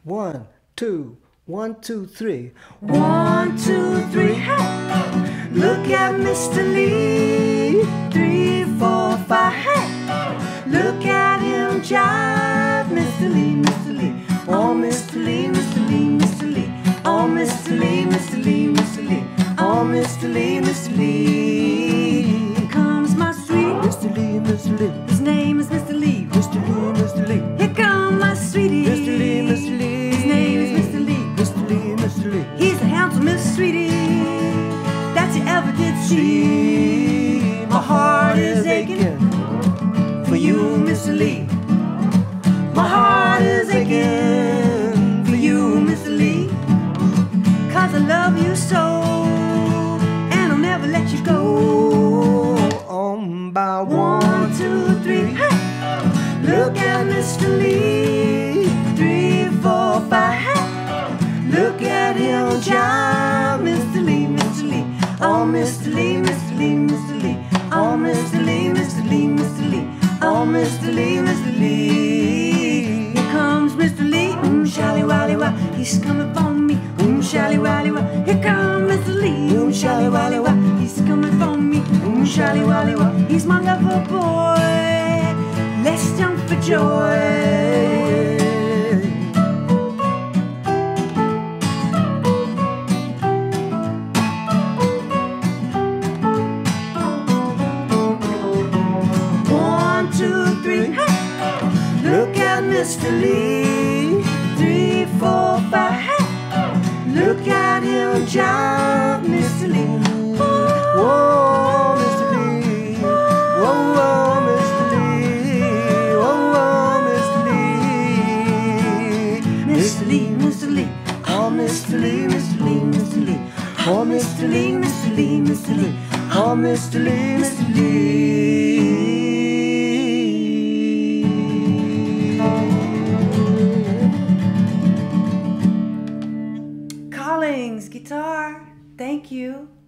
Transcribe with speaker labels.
Speaker 1: 1, 2, 1, 2, 3.
Speaker 2: 1, 2, 3, hey! Look at Mr. Lee. 3, 4, 5, hey! Look at him jive, Mr. Lee, Mr. Lee. Oh, Mr. Lee, Mr. Lee, Mr. Lee. Oh, Mr. Lee, Mr. Lee, Mr. Lee. Oh, Mr. Lee, Mr. Lee. Here comes my sweetie,
Speaker 1: Mr. Lee, Mr. Lee.
Speaker 2: his name is Mr. Lee.
Speaker 1: Mr. Lee, Mr. Lee.
Speaker 2: Here comes my sweetie,
Speaker 1: Mr. Lee, Mr. Lee.
Speaker 2: his name is Mr. Lee.
Speaker 1: Mr. Lee, Mr. Lee.
Speaker 2: He's the handsomest sweetie that you ever did see. My heart is aching for you, Mr. Lee. My heart is aching for you, Mr. Lee. 'Cause I love you so, and I'll never let you go.
Speaker 1: On by
Speaker 2: 1, 2, 3, hey! Look at Mr. Lee. 3, 4, 5, hey! Look at him jive, Mr. Lee, Mr. Lee. Oh, Mr. Lee, Mr. Lee, Mr. Lee. Oh, Mr. Lee, Mr. Lee, Mr. Lee. Oh, Mr. Lee, Mr. Lee. Here comes Mr. Lee. Shally wally wah, he's coming for me. Shally wally wah. Here comes Mr. Lee. Shally wally wah, he's coming for me. Shally wally wah, he's my lover boy. Let's jump for joy. Look at Mr. Lee. 3, 4, 5, hey! Look at him jive, Mr. Lee.
Speaker 1: Whoa, Mr. Lee. Whoa, whoa, Mr. Lee. Whoa, whoa, Mr. Lee.
Speaker 2: Mr. Lee, Mr. Lee.
Speaker 1: Oh, Mr. Lee, Mr. Lee, Mr. Lee.
Speaker 2: Oh, Mr. Lee, Mr. Lee, Mr. Lee.
Speaker 1: Oh, Mr. Lee, Mr. Lee.
Speaker 2: Callings, guitar. Thank you.